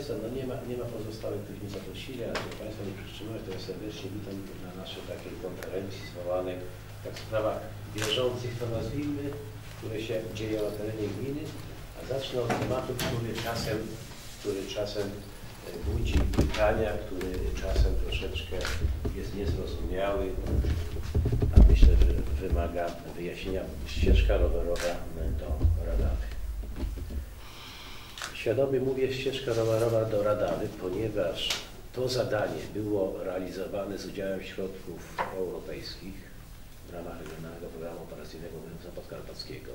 Państwa, no nie ma pozostałych, których nie zaprosili, ale żeby Państwa nie przytrzymać, to ja serdecznie witam na naszej takiej konferencji zwołanej tak w sprawach bieżących, to nazwijmy, które się dzieją na terenie gminy, a zacznę od tematu, który czasem budzi pytania, który czasem troszeczkę jest niezrozumiały, a myślę, że wymaga wyjaśnienia. Ścieżka rowerowa do Radawy. Świadomie mówię ścieżka rowerowa do Radawy, ponieważ to zadanie było realizowane z udziałem środków europejskich w ramach Regionalnego Programu Operacyjnego Województwa Podkarpackiego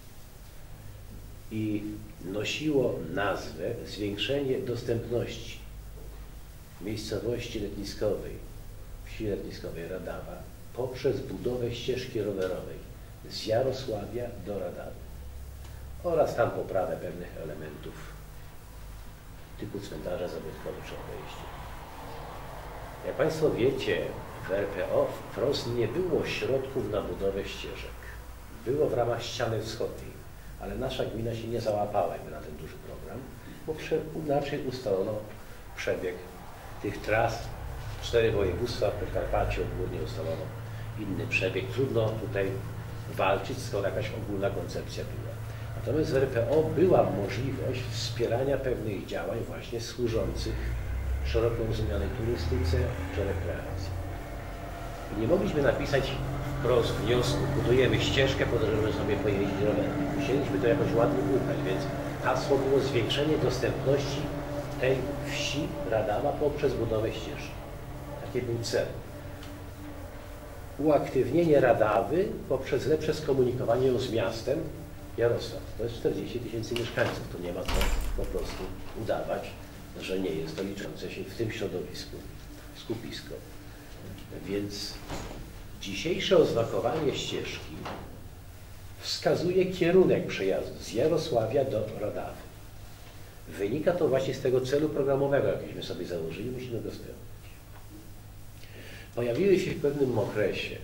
i nosiło nazwę zwiększenie dostępności miejscowości letniskowej, wsi letniskowej Radawa poprzez budowę ścieżki rowerowej z Jarosławia do Radawy oraz tam poprawę pewnych elementów typu cmentarza zabytkowych czy obejścia. Jak Państwo wiecie, w RPO wprost nie było środków na budowę ścieżek. Było w ramach ściany wschodniej, ale nasza gmina się nie załapała na ten duży program, bo inaczej ustalono przebieg tych tras. 4 województwa w Podkarpaciu ogólnie ustalono inny przebieg. Trudno tutaj walczyć, skoro jakaś ogólna koncepcja była. Natomiast w RPO była możliwość wspierania pewnych działań właśnie służących szeroko rozumianej turystyce czy rekreacji. I nie mogliśmy napisać wprost wniosku, budujemy ścieżkę po to, żeby sobie pojeździć rowerem. Musieliśmy to jakoś ładnie ubrać, więc hasło było zwiększenie dostępności tej wsi Radawa poprzez budowę ścieżki. Taki był cel. Uaktywnienie Radawy poprzez lepsze skomunikowanie ją z miastem Jarosław. To jest 40 000 mieszkańców. To nie ma co po prostu udawać, że nie jest to liczące się w tym środowisku skupisko. Więc dzisiejsze oznakowanie ścieżki wskazuje kierunek przejazdu z Jarosławia do Radawy. Wynika to właśnie z tego celu programowego, jakiśmy sobie założyli, musimy go spełnić. Pojawiły się w pewnym okresie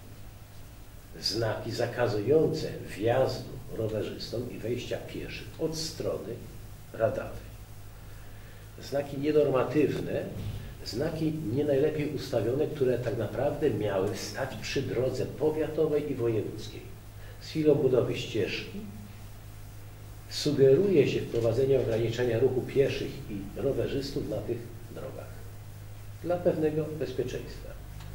znaki zakazujące wjazdu rowerzystom i wejścia pieszych od strony Radawy. Znaki nienormatywne, znaki nie najlepiej ustawione, które tak naprawdę miały stać przy drodze powiatowej i wojewódzkiej. Z chwilą budowy ścieżki sugeruje się wprowadzenie ograniczenia ruchu pieszych i rowerzystów na tych drogach dla pewnego bezpieczeństwa.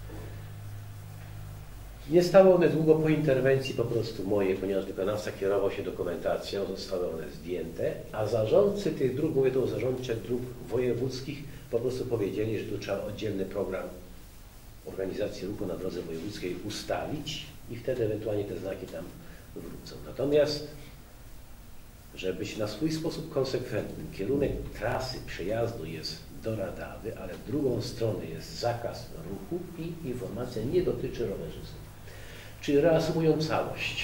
Nie stały one długo po interwencji po prostu mojej, ponieważ wykonawca kierował się dokumentacją, zostały one zdjęte, a zarządcy tych dróg, mówię tu o zarządcach dróg wojewódzkich, po prostu powiedzieli, że tu trzeba oddzielny program organizacji ruchu na drodze wojewódzkiej ustalić i wtedy ewentualnie te znaki tam wrócą. Natomiast, żeby być na swój sposób konsekwentnym, kierunek trasy przejazdu jest do Radawy, ale w drugą stronę jest zakaz ruchu i informacja nie dotyczy rowerzystów. Czyli reasumując całość,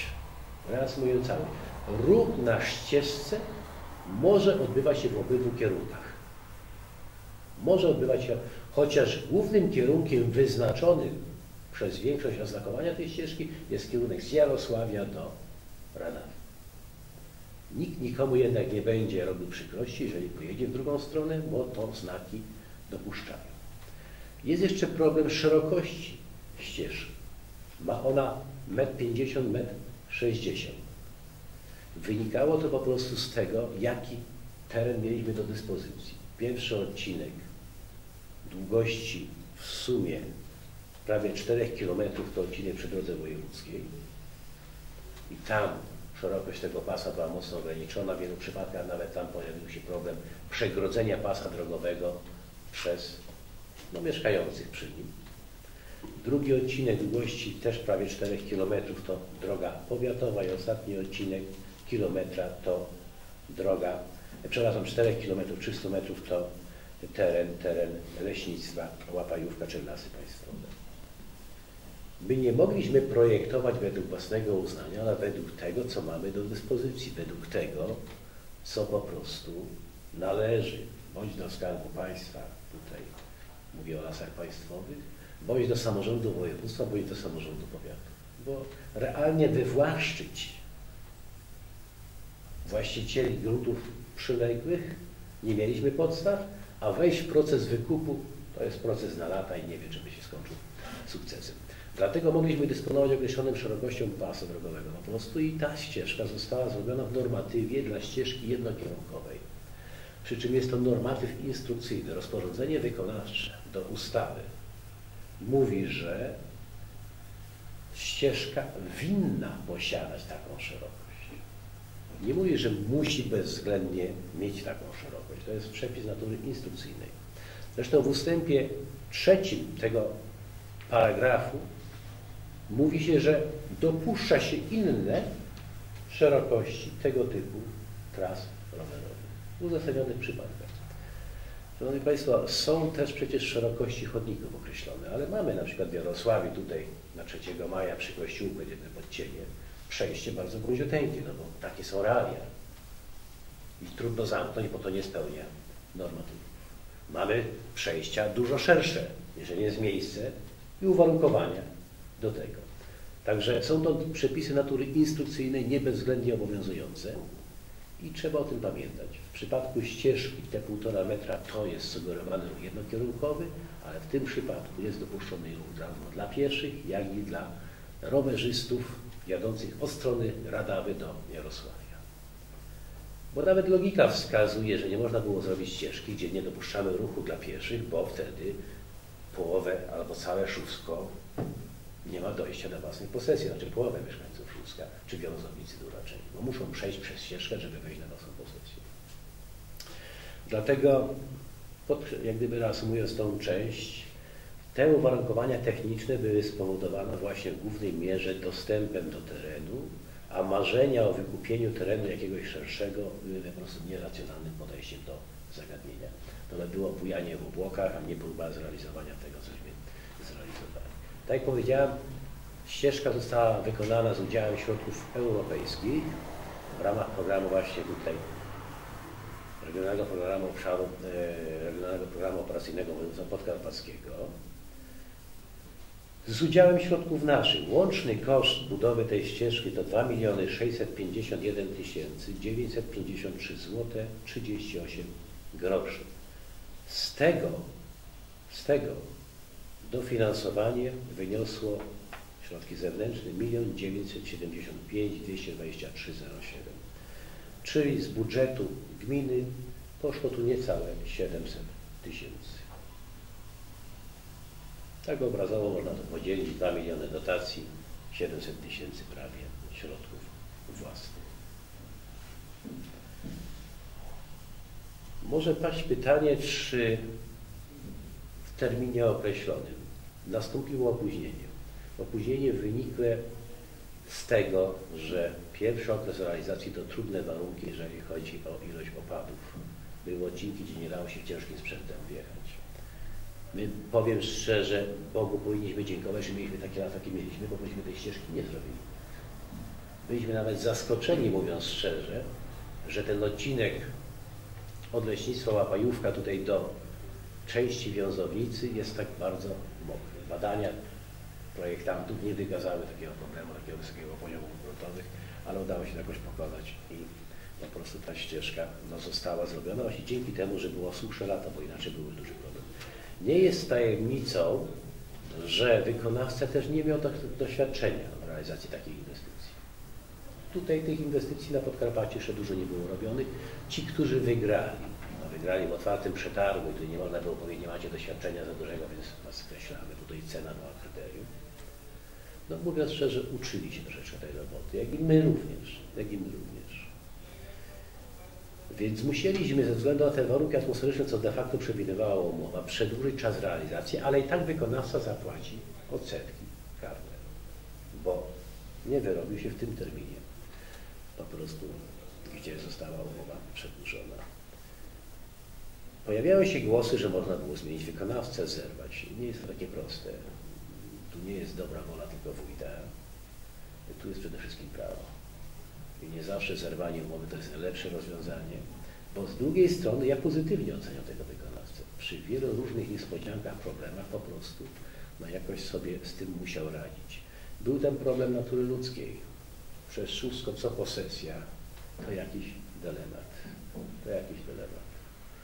ruch na ścieżce może odbywać się w obydwu kierunkach. Może odbywać się, chociaż głównym kierunkiem wyznaczonym przez większość oznakowania tej ścieżki jest kierunek z Jarosławia do Radawy. Nikt nikomu jednak nie będzie robił przykrości, jeżeli pojedzie w drugą stronę, bo to znaki dopuszczają. Jest jeszcze problem szerokości ścieżki. Ma ona 1,50 m, 1,60 m. Wynikało to po prostu z tego, jaki teren mieliśmy do dyspozycji. Pierwszy odcinek długości w sumie prawie 4 km to odcinek przy drodze wojewódzkiej i tam szerokość tego pasa była mocno ograniczona. W wielu przypadkach nawet tam pojawił się problem przegrodzenia pasa drogowego przez mieszkających przy nim. Drugi odcinek długości też prawie 4 km to droga powiatowa i ostatni odcinek kilometra to droga, przepraszam, 4 km 300 metrów to teren leśnictwa, Łapajówka czy Lasy Państwowe. My nie mogliśmy projektować według własnego uznania, ale według tego, co mamy do dyspozycji, według tego, co po prostu należy, bądź do Skarbu Państwa, tutaj mówię o Lasach Państwowych, bądź do samorządu województwa, bądź do samorządu powiatu. Bo realnie wywłaszczyć właścicieli gruntów przyległych Nie mieliśmy podstaw, a wejść w proces wykupu to jest proces na lata i nie wiem, czy by się skończył sukcesem. Dlatego mogliśmy dysponować określoną szerokością pasa drogowego po prostu i ta ścieżka została zrobiona w normatywie dla ścieżki jednokierunkowej. Przy czym jest to normatyw instrukcyjny. Rozporządzenie wykonawcze do ustawy mówi, że ścieżka winna posiadać taką szerokość. Nie mówi, że musi bezwzględnie mieć taką szerokość. To jest przepis natury instrukcyjnej. Zresztą w ustępie 3 tego paragrafu mówi się, że dopuszcza się inne szerokości tego typu tras rowerowych w uzasadnionych przypadkach. Szanowni Państwo, są też przecież szerokości chodników określone, ale mamy na przykład w Jarosławiu tutaj na 3 maja przy kościółku pod Cienie przejście bardzo gruziuteńkie, no bo takie są realia. I trudno zamknąć, bo to nie spełnia normatywów. Mamy przejścia dużo szersze, jeżeli jest miejsce i uwarunkowania do tego. Także są to przepisy natury instrukcyjnej, nie bezwzględnie obowiązujące i trzeba o tym pamiętać. W przypadku ścieżki te 1,5 metra to jest sugerowany ruch jednokierunkowy, ale w tym przypadku jest dopuszczony ruch zarówno dla pieszych, jak i dla rowerzystów jadących od strony Radawy do Jarosławia. Bo nawet logika wskazuje, że nie można było zrobić ścieżki, gdzie nie dopuszczamy ruchu dla pieszych, bo wtedy połowę albo całe Szóstko nie ma dojścia do własnej posesji, znaczy połowę mieszkańców Szóstka czy Wiązowicy do Uraczeni, bo muszą przejść przez ścieżkę, żeby wejść na własną posesję. Dlatego, jak gdyby reasumując tą część, te uwarunkowania techniczne były spowodowane właśnie w głównej mierze dostępem do terenu, a marzenia o wykupieniu terenu jakiegoś szerszego były po prostu nieracjonalnym podejściem do zagadnienia. To było bujanie w obłokach, a nie próba zrealizowania tego, cośmy zrealizowali. Tak jak powiedziałem, ścieżka została wykonana z udziałem środków europejskich w ramach programu właśnie tutaj Regionalnego Programu Operacyjnego Województwa Podkarpackiego z udziałem środków naszych. Łączny koszt budowy tej ścieżki to 2 651 953 zł 38 groszy. Z tego dofinansowanie wyniosło środki zewnętrzne 1 975 223 07. Czyli z budżetu gminy poszło tu niecałe 700 000. Tak obrazowo można to podzielić, 2 miliony dotacji, 700 000 prawie środków własnych. Może paść pytanie, czy w terminie określonym nastąpiło opóźnienie. Opóźnienie wynikłe z tego, że pierwszy okres realizacji to trudne warunki, jeżeli chodzi o ilość opadów. Były odcinki, gdzie nie dało się ciężkim sprzętem wjechać. My, powiem szczerze, Bogu powinniśmy dziękować, że mieliśmy takie lata, jakie mieliśmy, bo byśmy tej ścieżki nie zrobili. Byliśmy nawet zaskoczeni, mówiąc szczerze, że ten odcinek od Leśnictwa Łapajówka tutaj do części Wiązowicy jest tak bardzo mokry. Badania projektantów nie wykazały takiego problemu, takiego wysokiego poziomu gruntowych, ale udało się jakoś pokonać i po prostu ta ścieżka została zrobiona właśnie dzięki temu, że było susze lata, bo inaczej byłby duży problem. Nie jest tajemnicą, że wykonawca też nie miał doświadczenia w realizacji takich inwestycji. Tutaj tych inwestycji na Podkarpaciu jeszcze dużo nie było robionych. Ci, którzy wygrali, wygrali w otwartym przetargu, gdy nie można było powiedzieć, nie macie doświadczenia za dużego, więc was skreślamy. Tutaj cena była kryterium. No mówiąc szczerze, uczyli się troszeczkę tej roboty, jak i my również. Więc musieliśmy ze względu na te warunki atmosferyczne, co de facto przewidywała umowa, przedłużyć czas realizacji, ale i tak wykonawca zapłaci odsetki karne, bo nie wyrobił się w tym terminie, po prostu gdzie została umowa przedłużona. Pojawiały się głosy, że można było zmienić wykonawcę, zerwać. Nie jest to takie proste. Tu nie jest dobra wola tylko wójta. Tu jest przede wszystkim prawo. I nie zawsze zerwanie umowy to jest lepsze rozwiązanie, bo z drugiej strony ja pozytywnie oceniam tego wykonawcę. Przy wielu różnych niespodziankach, problemach po prostu jakoś sobie z tym musiał radzić. Był ten problem natury ludzkiej. Przez Szóstko co posesja to jakiś dylemat.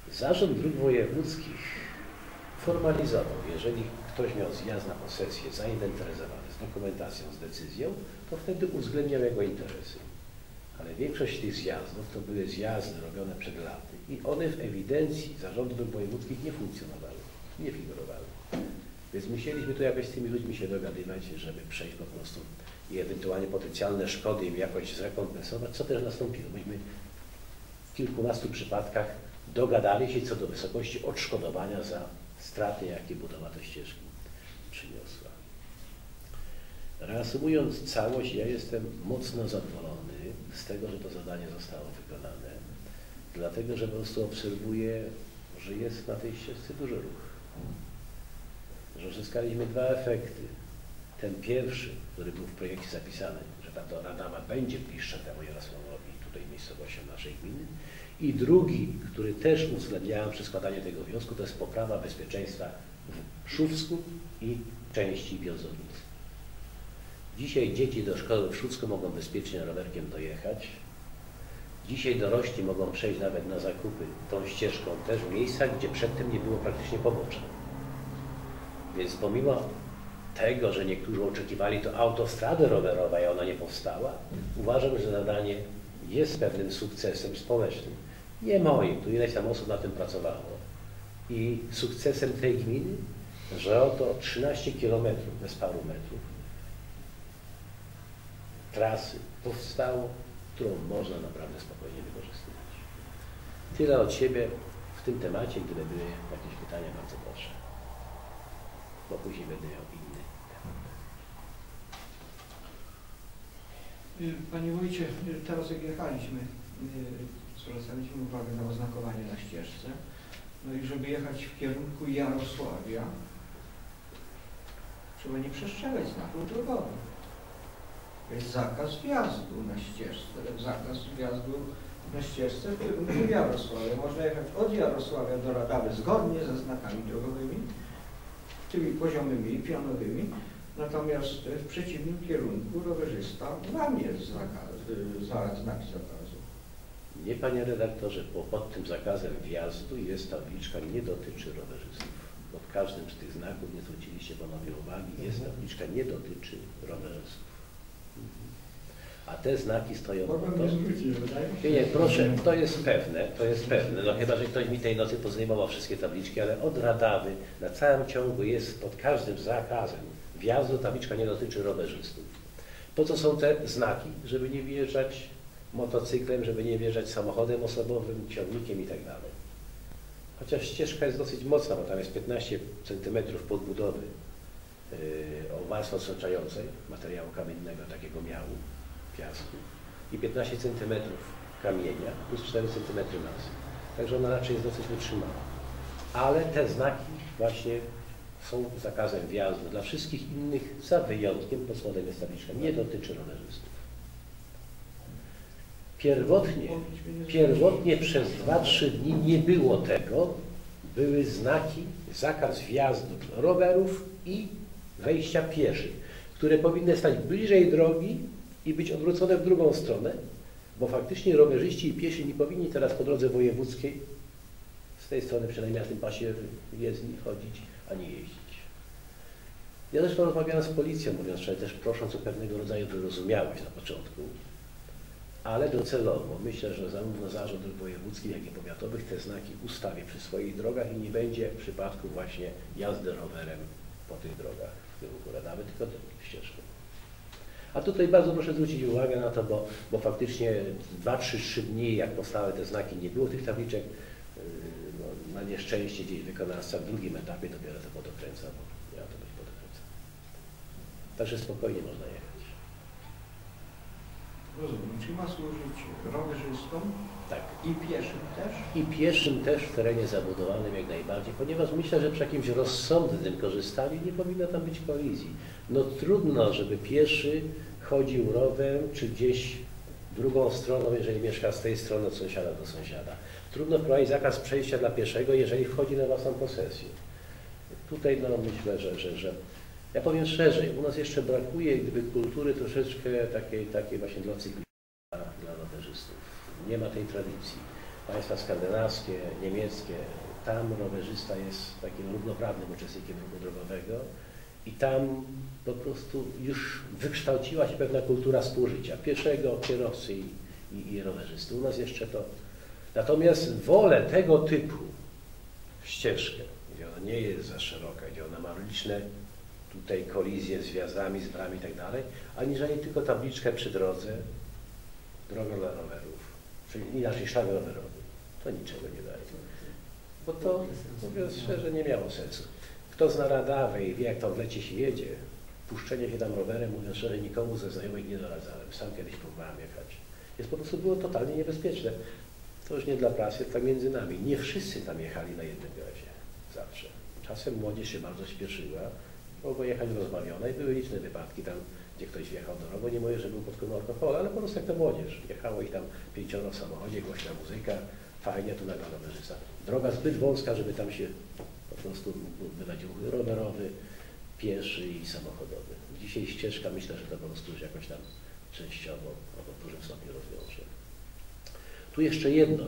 Zarząd Dróg Wojewódzkich formalizował, jeżeli ktoś miał zjazd na posesję zainwentaryzowany z dokumentacją, z decyzją, to wtedy uwzględniał jego interesy. Ale większość tych zjazdów to były zjazdy robione przed laty i one w ewidencji Zarządu Dróg Wojewódzkich nie funkcjonowały, nie figurowały. Więc musieliśmy tu jakoś z tymi ludźmi się dogadywać, żeby przejść po prostu i ewentualnie potencjalne szkody im jakoś zrekompensować, co też nastąpiło. Myśmy w kilkunastu przypadkach dogadali się co do wysokości odszkodowania za straty, jakie budowa tej ścieżki przyniosła. Reasumując całość, ja jestem mocno zadowolony z tego, że to zadanie zostało wykonane, dlatego że po prostu obserwuję, że jest na tej ścieżce duży ruch. Że uzyskaliśmy dwa efekty. Ten pierwszy, który był w projekcie zapisany, że ta Radawa będzie bliższa temu Jarosławowi, tutaj miejscowością naszej gminy. I drugi, który też uwzględniałem przy składaniu tego wniosku, to jest poprawa bezpieczeństwa w Szówsku i części Biozowic. Dzisiaj dzieci do szkoły w Szówsku mogą bezpiecznie rowerkiem dojechać. Dzisiaj dorośli mogą przejść nawet na zakupy tą ścieżką też w miejscach, gdzie przedtem nie było praktycznie pobocza. Więc pomimo tego, że niektórzy oczekiwali to autostrady rowerowa i ona nie powstała, uważam, że zadanie jest pewnym sukcesem społecznym. Nie moim, tu ileś tam osób na tym pracowało. I sukcesem tej gminy, że oto 13 km bez paru metrów trasy powstało, którą można naprawdę spokojnie wykorzystywać. Tyle od siebie w tym temacie. Gdyby były jakieś pytania, bardzo proszę. Bo później będę miał inny temat. Panie Wójcie, teraz jak jechaliśmy, zwracaliśmy uwagę na oznakowanie na ścieżce. No i żeby jechać w kierunku Jarosławia, trzeba nie przestrzegać znaków drogowych. Jest zakaz wjazdu na ścieżce, zakaz wjazdu na ścieżce w kierunku Jarosławia. Można jechać od Jarosławia do Radawy zgodnie ze znakami drogowymi, tymi poziomymi i pionowymi, natomiast w przeciwnym kierunku rowerzysta łamie znaki zakazu. Nie, panie redaktorze, bo pod tym zakazem wjazdu jest tabliczka, nie dotyczy rowerzystów. Pod każdym z tych znaków, nie zwróciliście panowie uwagi, jest tabliczka, nie dotyczy rowerzystów. A te znaki stoją po to. Nie, proszę, to jest pewne, no chyba, że ktoś mi tej nocy pozdejmował wszystkie tabliczki, ale od Radawy na całym ciągu jest pod każdym zakazem wjazdu tabliczka nie dotyczy rowerzystów. Po co są te znaki? Żeby nie wjeżdżać motocyklem, żeby nie wjeżdżać samochodem osobowym, ciągnikiem i tak dalej. Chociaż ścieżka jest dosyć mocna, bo tam jest 15 cm podbudowy o warstwie odsączającej materiału kamiennego, takiego miału, piasku i 15 cm kamienia plus 4 cm masy. Także ona raczej jest dosyć wytrzymała. Ale te znaki właśnie są zakazem wjazdu dla wszystkich innych, za wyjątkiem, pod spodem jest tabliczka, nie dotyczy rowerzystów. Pierwotnie przez 2-3 dni nie było tego, były znaki, zakaz wjazdu rowerów i wejścia pieszych, które powinny stać bliżej drogi i być odwrócone w drugą stronę, bo faktycznie rowerzyści i piesi nie powinni teraz po drodze wojewódzkiej z tej strony przynajmniej na tym pasie jezdni chodzić, ani jeździć. Ja zresztą rozmawiałem z policją, mówiąc, że też prosząc o pewnego rodzaju wyrozumiałość na początku, ale docelowo myślę, że zarówno Zarząd Dróg Wojewódzkich, jak i powiatowych te znaki ustawi przy swoich drogach i nie będzie w przypadku właśnie jazdy rowerem po tych drogach w kierunku Radawy, tylko ścieżką. A tutaj bardzo proszę zwrócić uwagę na to, bo faktycznie 2-3 dni, jak powstały te znaki, nie było tych tabliczek. No, na nieszczęście gdzieś wykonawca w drugim etapie dopiero to podokręca, bo miało to być podokręcane. Także spokojnie można jechać. Rozumiem. Czy ma służyć rowerzystom? Tak. I pieszym też? I pieszym też w terenie zabudowanym jak najbardziej, ponieważ myślę, że przy jakimś rozsądnym korzystaniu nie powinno tam być kolizji. No trudno, żeby pieszy chodził rowerem, czy gdzieś drugą stroną, jeżeli mieszka z tej strony od sąsiada do sąsiada. Trudno wprowadzić zakaz przejścia dla pieszego, jeżeli wchodzi na własną posesję. Tutaj no myślę, że ja powiem szerzej, u nas jeszcze brakuje gdyby kultury troszeczkę takiej właśnie dla cyklistów, dla rowerzystów. Nie ma tej tradycji. państwa skandynawskie, niemieckie, tam rowerzysta jest takim równoprawnym uczestnikiem ruchu drogowego i tam po prostu już wykształciła się pewna kultura współżycia pieszego, kierowcy i rowerzysty. U nas jeszcze to. Natomiast wolę tego typu ścieżkę, gdzie ona nie jest za szeroka, gdzie ona ma liczne tutaj kolizje z wjazdami, z brami i tak dalej, aniżeli tylko tabliczkę przy drodze, droga dla rowerów, czyli inaczej szlak rowerowy. To niczego nie daje. Bo to, mówiąc szczerze, nie miało sensu. Kto zna Radawę i wie, jak tam w lecie się jedzie, puszczenie się tam rowerem, mówiąc szczerze, nikomu ze znajomych nie doradzałem. Sam kiedyś próbowałem jechać. Jest po prostu było totalnie niebezpieczne. To już nie dla prasy, tak między nami. Nie wszyscy tam jechali na jednym gazie. Zawsze. Czasem młodzież się bardzo śpieszyła, mogła jechać rozbawiona i były liczne wypadki tam, gdzie ktoś wjechał drogą. Nie mówię, że był pod wpływem alkoholu, ale po prostu jak to młodzież. Jechało ich tam 5 w samochodzie, głośna muzyka, fajnie, tu nagle rowerzysta. Droga zbyt wąska, żeby tam się po prostu odbywać ruch rowerowy, pieszy i samochodowy. Dzisiaj ścieżka, myślę, że to po prostu już jakoś tam częściowo albo w dużym stopniu rozwiąże. Tu jeszcze jedno.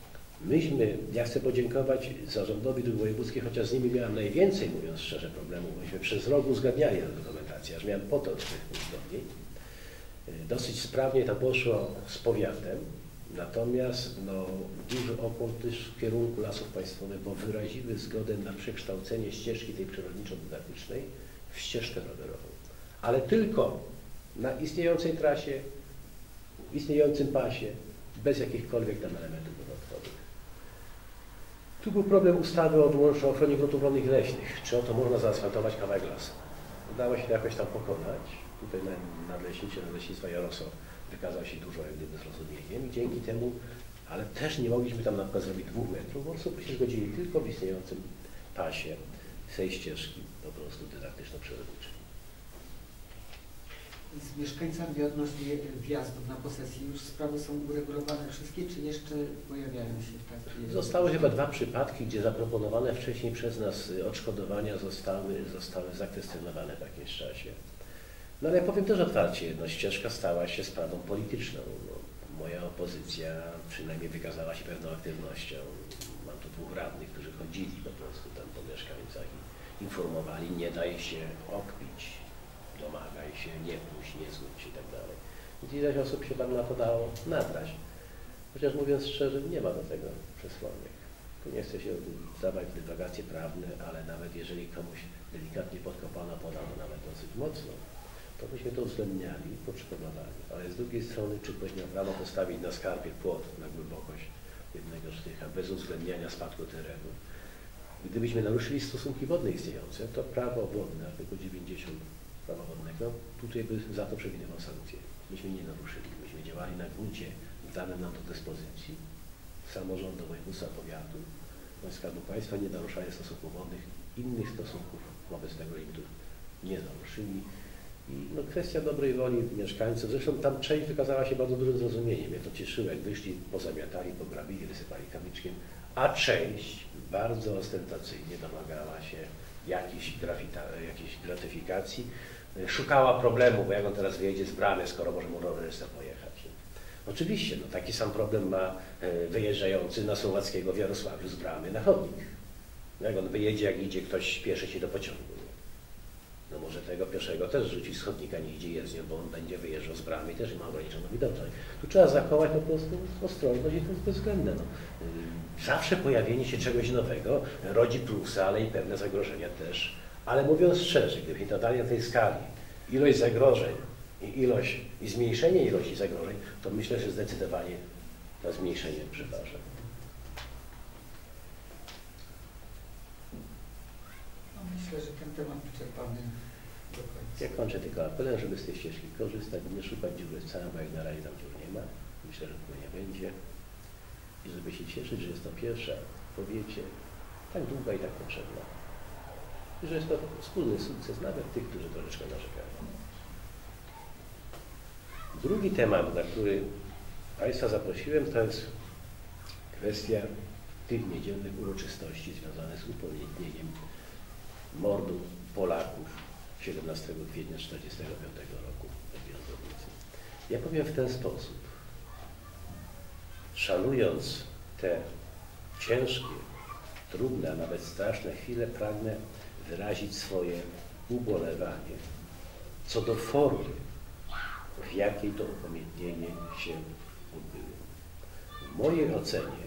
Ja chcę podziękować zarządowi dróg wojewódzkich, chociaż z nimi miałem najwięcej, mówiąc szczerze, problemów. Myśmy przez rok uzgadniali tę dokumentację, aż miałem potok tych uzgodnień. Dosyć sprawnie to poszło z powiatem, natomiast no, duży opór też w kierunku Lasów Państwowych, bo wyraziły zgodę na przekształcenie ścieżki tej przyrodniczo-dydaktycznej w ścieżkę rowerową. Ale tylko na istniejącej trasie, w istniejącym pasie, bez jakichkolwiek tam elementów dodatkowych. Tu był problem ustawy o ochronie gruntów rolnych i leśnych. Czy oto można zaasfaltować kawałek lasu? Udało się to jakoś tam pokonać. Tutaj nadleśnictwa Jarosław wykazał się dużo jak gdyby zrozumieniem i dzięki temu, ale też nie mogliśmy tam na przykład zrobić 2 metrów, po prostu się zgodzili tylko w istniejącym pasie tej ścieżki po prostu dydaktyczno-przyrodniczej. Z mieszkańcami odnośnie wjazdów na posesję już sprawy są uregulowane wszystkie, czy jeszcze pojawiają się takie? Zostały chyba 2 przypadki, gdzie zaproponowane wcześniej przez nas odszkodowania zostały zakwestionowane w jakimś czasie. No ale ja powiem też otwarcie, no, ścieżka stała się sprawą polityczną. No, moja opozycja przynajmniej wykazała się pewną aktywnością. Mam tu 2 radnych, którzy chodzili po prostu tam po mieszkańcach i informowali, nie daj się okpić, domagaj się, nie puść, nie zgódź się i tak dalej. Ileś osób się tam na to dało nabrać. Chociaż mówiąc szczerze, nie ma do tego przesłanek. Tu nie chcę się wdawać w dywagacje prawne, ale nawet jeżeli komuś delikatnie podkopano podano nawet dosyć mocno, to byśmy to uwzględniali, potrzebowali. Ale z drugiej strony, czy ktoś miał prawo postawić na skarpie płot na głębokość 1 sztycha bez uwzględniania spadku terenu. Gdybyśmy naruszyli stosunki wodne istniejące, to prawo wodne, artykuł 90 prawa wodnego, tutaj by za to przewidywał sankcje. Myśmy nie naruszyli. Myśmy działali na gruncie danym nam do dyspozycji samorządu, województwa, powiatu, Skarbu Państwa, nie naruszali stosunków wodnych, innych stosunków wobec tego limitu nie naruszyli. I no, kwestia dobrej woli mieszkańców, zresztą tam część wykazała się bardzo dużym zrozumieniem. Mnie to cieszyło, jak wyszli, pozamiatali, pograbili, wysypali kamyczkiem, a część bardzo ostentacyjnie domagała się jakiejś gratyfikacji, szukała problemu, bo jak on teraz wyjedzie z bramy, skoro może mu rowerzysta pojechać. Oczywiście, no, taki sam problem ma wyjeżdżający na Słowackiego w Jarosławiu z bramy na chodnik. Jak on wyjedzie, jak idzie ktoś śpieszy się do pociągu. No może tego pieszego też rzuci z chodnika, nie idzie jezdnią, bo on będzie wyjeżdżał z bramy i też ma ograniczoną widoczność. Tu trzeba zachować po prostu ostrożność i to jest bezwzględne. No. Zawsze pojawienie się czegoś nowego rodzi plusy, ale i pewne zagrożenia też. Ale mówiąc szczerze, gdybyśmy to dali na tej skali, ilość zagrożeń i zmniejszenie ilości zagrożeń, to myślę, że zdecydowanie to zmniejszenie przeważa. No, myślę, że ten temat wyczerpany do końca. Ja kończę tylko apelem, żeby z tej ścieżki korzystać, nie szukać dziury w całym, bo jak na razie tam dziur nie ma. Myślę, że tego nie będzie. I żeby się cieszyć, że jest to pierwsza w powiecie tak długa i tak potrzebna. I że jest to wspólny sukces nawet tych, którzy troszeczkę narzekają. Drugi temat, na który Państwa zaprosiłem, to jest kwestia tych niedzielnych uroczystości związanych z upamiętnieniem mordu Polaków 17 kwietnia 1945 roku w Wiązownicy. Ja powiem w ten sposób. Szanując te ciężkie, trudne, a nawet straszne chwile pragnę wyrazić swoje ubolewanie co do formy, w jakiej to upamiętnienie się odbyło. W mojej ocenie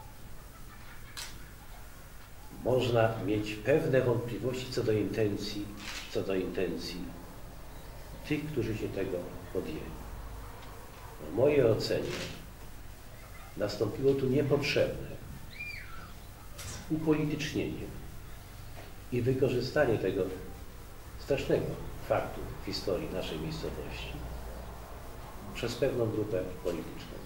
można mieć pewne wątpliwości co do intencji tych, którzy się tego podjęli. W mojej ocenie nastąpiło tu niepotrzebne upolitycznienie i wykorzystanie tego strasznego faktu w historii naszej miejscowości przez pewną grupę polityczną.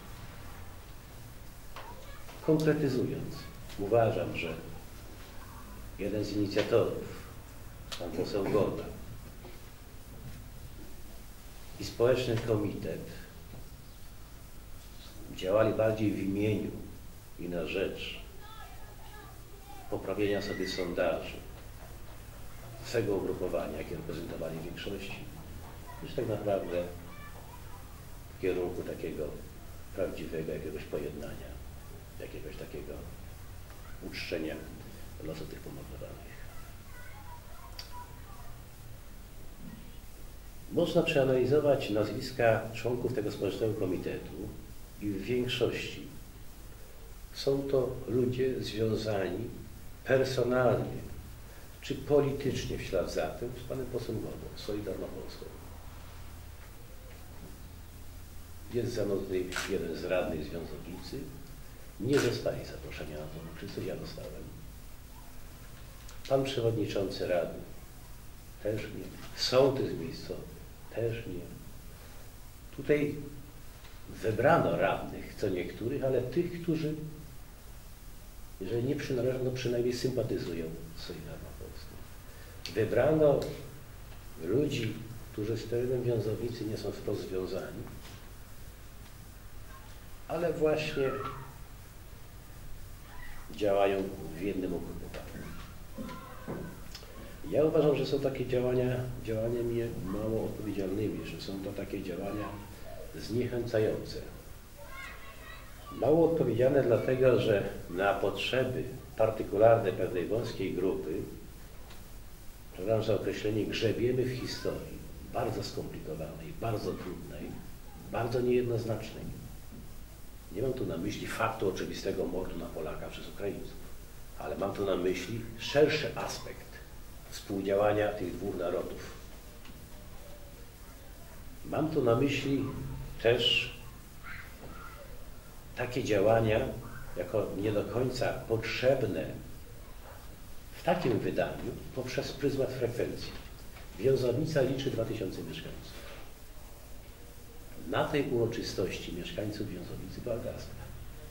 Konkretyzując, uważam, że jeden z inicjatorów, pan poseł Goda, i społeczny komitet działali bardziej w imieniu i na rzecz poprawienia sobie sondaży swego ugrupowania, jakie reprezentowali większości, niż tak naprawdę w kierunku takiego prawdziwego jakiegoś pojednania, jakiegoś takiego uczczenia losu tych pomordowanych. Można przeanalizować nazwiska członków tego społecznego komitetu i w większości są to ludzie związani personalnie czy politycznie w ślad za tym z panem posłem Godą, Solidarną Polską. Jest zanotny jeden z radnych z Wiązowicy. Nie dostali zaproszenia na tą uroczystość, ja dostałem. Pan przewodniczący rady też nie. Sołtys miejscowy też nie. Tutaj wybrano radnych, co niektórych, ale tych, którzy, jeżeli nie przynależą, to przynajmniej sympatyzują z Solidarną Polską. Wybrano ludzi, którzy z terenem Wiązowicy nie są wprost związani, ale właśnie działają w jednym ugrupowaniu. Ja uważam, że są takie działaniami mało odpowiedzialnymi, że są to takie działania zniechęcające. Mało odpowiedzialne dlatego, że na potrzeby partykularne pewnej wąskiej grupy, przepraszam za określenie, grzebiemy w historii bardzo skomplikowanej, bardzo trudnej, bardzo niejednoznacznej. Nie mam tu na myśli faktu oczywistego mordu na Polaka przez Ukraińców, ale mam tu na myśli szerszy aspekt współdziałania tych dwóch narodów. Mam tu na myśli też takie działania jako nie do końca potrzebne w takim wydaniu poprzez pryzmat frekwencji. Wiązowica liczy 2000 mieszkańców. Na tej uroczystości mieszkańców Wiązowicy była garstka.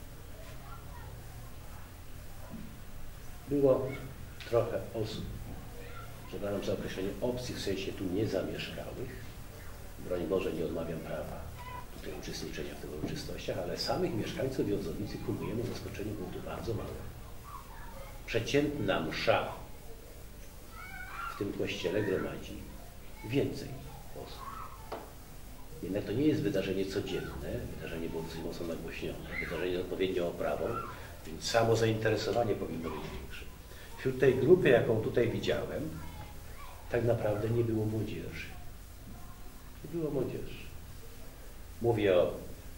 Było trochę osób, przepraszam za określenie, obcych, w sensie tu niezamieszkałych. Broń Boże, nie odmawiam prawa tutaj uczestniczenia w tych uroczystościach, ale samych mieszkańców Wiązowicy ku mojemu zaskoczeniu było tu bardzo mało. Przeciętna msza w tym kościele gromadzi więcej osób. Jednak to nie jest wydarzenie codzienne, wydarzenie było dosyć mocno nagłośnione, wydarzenie odpowiednio oprawą, więc samo zainteresowanie powinno być większe. Wśród tej grupy, jaką tutaj widziałem, tak naprawdę nie było młodzieży. Nie było młodzieży. Mówię o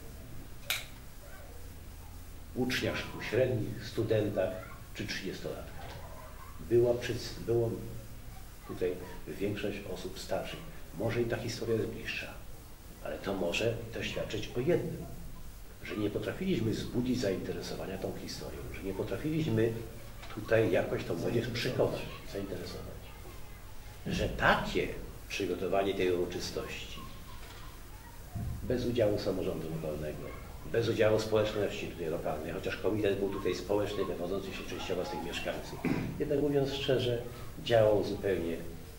uczniach szkół średnich, studentach czy 30-latkach. Było tutaj większość osób starszych. Może i ta historia jest bliższa, ale to może też świadczyć o jednym, że nie potrafiliśmy wzbudzić zainteresowania tą historią, że nie potrafiliśmy tutaj jakoś tą młodzież przekonać, zainteresować. Że takie przygotowanie tej uroczystości bez udziału samorządu lokalnego, bez udziału społeczności tutaj lokalnej, chociaż komitet był tutaj społeczny, wywodzący się częściowo z tych mieszkańców, jednak mówiąc szczerze, działał zupełnie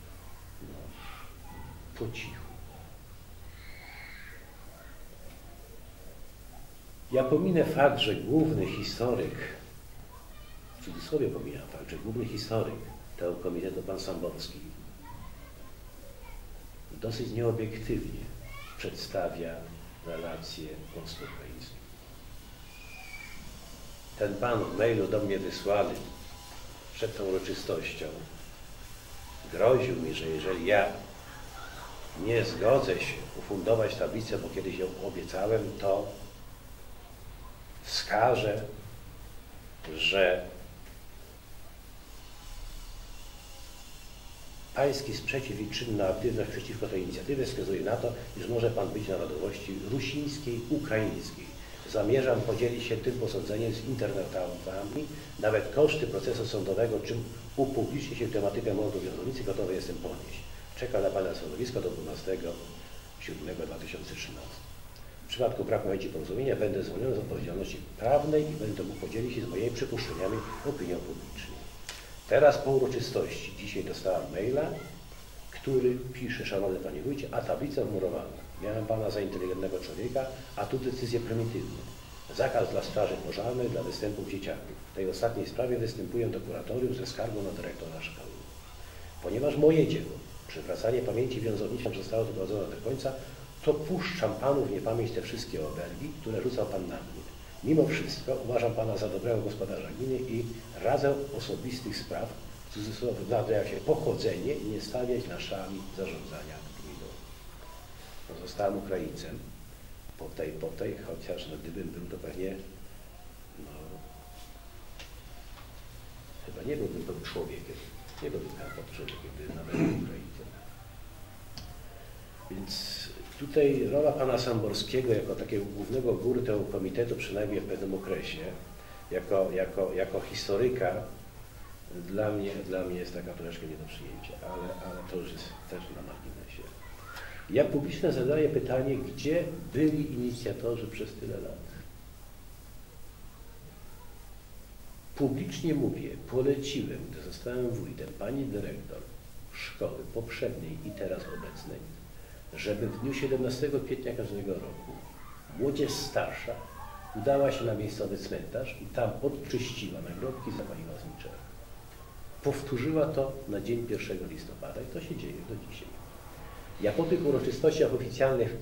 po cichu. Ja pominę fakt, że główny historyk, w cudzysłowie pomijam fakt, że główny historyk tego komitetu, pan Samborski, dosyć nieobiektywnie przedstawia relacje polsko-ukraińskie. ten pan w mailu do mnie wysłany przed tą uroczystością groził mi, że jeżeli ja nie zgodzę się ufundować tablicę, bo kiedyś ją obiecałem, to wskażę, że pański sprzeciw i czynna aktywność przeciwko tej inicjatywie wskazuje na to, iż może pan być narodowości rusińskiej, ukraińskiej. Zamierzam podzielić się tym posądzeniem z internautami, nawet koszty procesu sądowego, czym upublicznie się tematykę mordu w Jodownicy, gotowy jestem ponieść. Czekam na pana stanowisko do 12.07.2013. W przypadku braku chęci porozumienia będę zwolniony z odpowiedzialności prawnej i będę mógł podzielić się z moimi przypuszczeniami opinią publiczną. Teraz po uroczystości, dzisiaj dostałem maila, który pisze: szanowny panie wójcie, a tablica wmurowana. Miałem pana za inteligentnego człowieka, a tu decyzje prymitywne. Zakaz dla straży pożarnej, dla występów dzieciaków. W tej ostatniej sprawie występuję do kuratorium ze skargą na dyrektora szkoły. Ponieważ moje dzieło, przywracanie pamięci wiązowniczej zostało doprowadzone do końca, to puszczam panu w niepamięć te wszystkie obelgi, które rzucał pan na mnie. Mimo wszystko uważam pana za dobrego gospodarza gminy i radzę osobistych spraw, w cudzysłowie nadaje się pochodzenie, nie stawiać na szali zarządzania gminą. No, zostałem Ukraińcem po tej, chociaż no, gdybym był, to pewnie no, chyba nie byłbym tym człowiekiem, nie byłbym tam człowiekiem, gdybym nawet był Ukraińcem. Więc tutaj rola pana Samborskiego jako takiego głównego górę komitetu, przynajmniej w pewnym okresie, jako historyka, dla mnie jest taka troszeczkę nie do przyjęcia, ale to już jest też na marginesie. Ja publicznie zadaję pytanie, gdzie byli inicjatorzy przez tyle lat? Publicznie mówię, poleciłem, gdy zostałem wójtem, pani dyrektor szkoły poprzedniej i teraz obecnej, żeby w dniu 17 kwietnia każdego roku młodzież starsza udała się na miejscowy cmentarz i tam odczyściła nagrobki, zapaliła znicze. Powtórzyła to na dzień 1 listopada i to się dzieje do dzisiaj. Ja po tych uroczystościach oficjalnych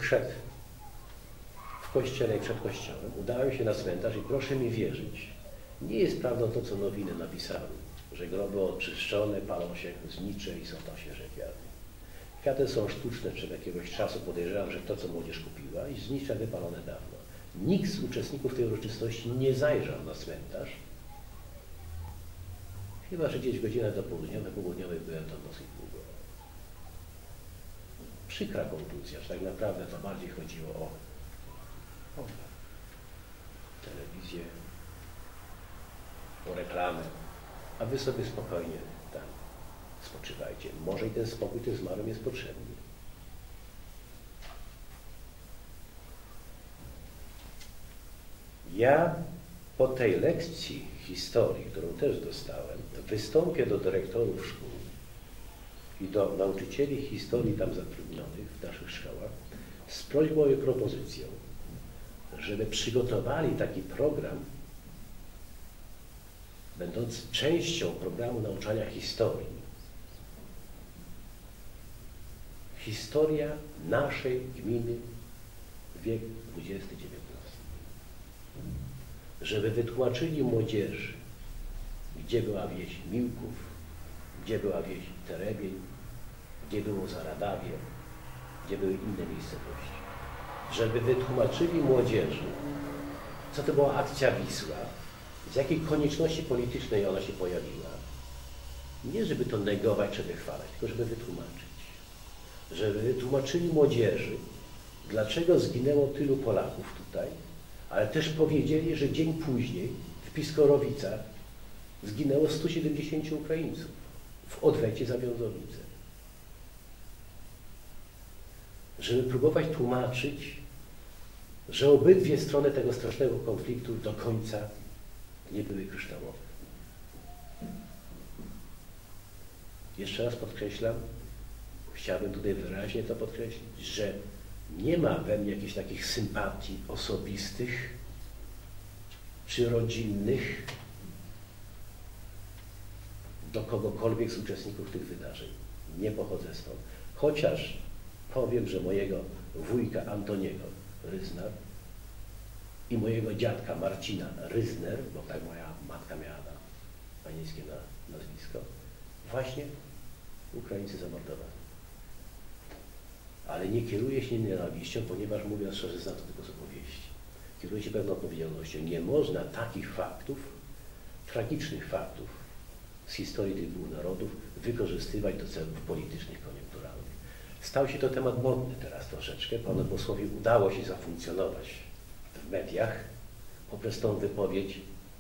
w kościele i przed kościołem udałem się na cmentarz i proszę mi wierzyć, nie jest prawdą to, co nowiny napisały, że groby oczyszczone, palą się znicze i są tam świeże kwiaty. Kwiaty są sztuczne przed jakiegoś czasu, podejrzewam, że to, co młodzież kupiła, i znicze wypalone dawno. Nikt z uczestników tej uroczystości nie zajrzał na cmentarz, chyba że gdzieś w godzinach popołudniowych byłem tam dosyć długo. Przykra konkluzja, że tak naprawdę to bardziej chodziło o telewizję, o reklamę, a wy sobie spokojnie tam spoczywajcie. Może i ten spokój tym zmarłym jest potrzebny. Ja po tej lekcji historii, którą też dostałem, wystąpię do dyrektorów szkół i do nauczycieli historii tam zatrudnionych w naszych szkołach z prośbą i propozycją, żeby przygotowali taki program, będąc częścią programu nauczania historii. Historia naszej gminy, wiek XX-XIX. Żeby wytłumaczyli młodzieży, gdzie była wieś Miłków, gdzie była wieś Terebień, gdzie było Zaradawie, gdzie były inne miejscowości. Żeby wytłumaczyli młodzieży, co to była akcja Wisła, z jakiej konieczności politycznej ona się pojawiła. Nie żeby to negować czy wychwalać, tylko żeby wytłumaczyć. Żeby wytłumaczyli młodzieży, dlaczego zginęło tylu Polaków tutaj, ale też powiedzieli, że dzień później w Piskorowicach zginęło 170 Ukraińców w odwecie za Wiązownicę. Żeby próbować tłumaczyć, że obydwie strony tego strasznego konfliktu do końca nie były kryształowe. Jeszcze raz podkreślam, chciałbym tutaj wyraźnie to podkreślić, że nie ma we mnie jakichś takich sympatii osobistych czy rodzinnych do kogokolwiek z uczestników tych wydarzeń. Nie pochodzę stąd. Chociaż powiem, że mojego wujka Antoniego Ryzna i mojego dziadka Marcina Ryzner, bo tak moja matka miała panieńskie nazwisko, właśnie Ukraińcy zamordowali. Ale nie kieruję się nienawiścią, ponieważ, mówiąc szczerze, znam to tylko z opowieści. Kieruję się pewną odpowiedzialnością. Nie można takich faktów, tragicznych faktów z historii tych dwóch narodów wykorzystywać do celów politycznych, koniunkturalnych. Stał się to temat modny teraz troszeczkę. Panu posłowi udało się zafunkcjonować w mediach poprzez tą wypowiedź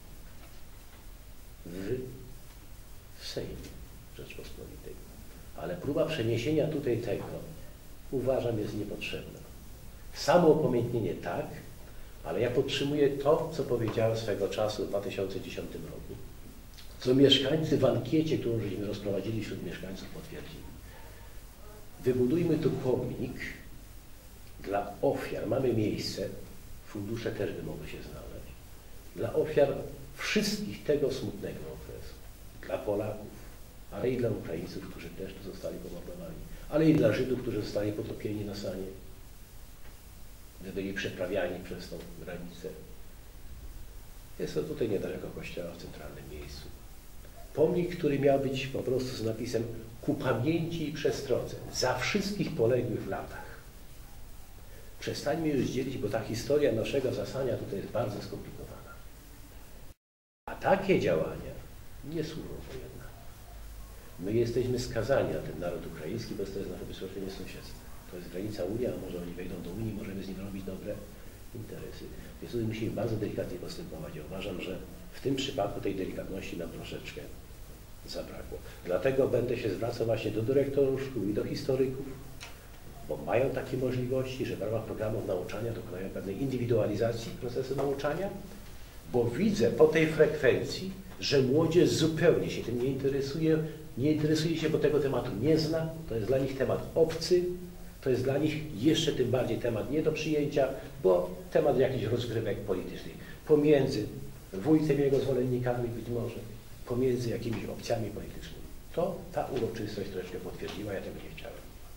w Sejmie Rzeczpospolitej. Ale próba przeniesienia tutaj tego, uważam, jest niepotrzebna. Samo upamiętnienie tak, ale ja podtrzymuję to, co powiedziałem swego czasu w 2010 roku, co mieszkańcy w ankiecie, którą żeśmy rozprowadzili wśród mieszkańców, potwierdzili. Wybudujmy tu pomnik dla ofiar. Mamy miejsce, fundusze też by mogły się znaleźć, dla ofiar wszystkich tego smutnego okresu. Dla Polaków, ale i dla Ukraińców, którzy też tu zostali pomordowani, ale i dla Żydów, którzy zostali potopieni na Sanie, gdy byli przeprawiani przez tą granicę. Jest to tutaj niedaleko kościoła, w centralnym miejscu. Pomnik, który miał być po prostu z napisem ku pamięci i przestrodze za wszystkich poległych w latach. Przestańmy już dzielić, bo ta historia naszego zasania tutaj jest bardzo skomplikowana. A takie działania nie służą wojenna. My jesteśmy skazani na ten naród ukraiński, bo to jest nasze bezpośrednie sąsiedztwo. To jest granica Unii, a może oni wejdą do Unii, możemy z nimi robić dobre interesy. Więc tutaj musimy bardzo delikatnie postępować. Ja uważam, że w tym przypadku tej delikatności nam troszeczkę zabrakło. Dlatego będę się zwracał właśnie do dyrektorów szkół i do historyków, bo mają takie możliwości, że w ramach programów nauczania dokonają pewnej indywidualizacji procesu nauczania, bo widzę po tej frekwencji, że młodzież zupełnie się tym nie interesuje się, bo tego tematu nie zna, to jest dla nich temat obcy, to jest dla nich jeszcze tym bardziej temat nie do przyjęcia, bo temat jakichś rozgrywek politycznych pomiędzy wójtem i jego zwolennikami być może, pomiędzy jakimiś opcjami politycznymi. To ta uroczystość troszeczkę potwierdziła, ja tego nie chciałem.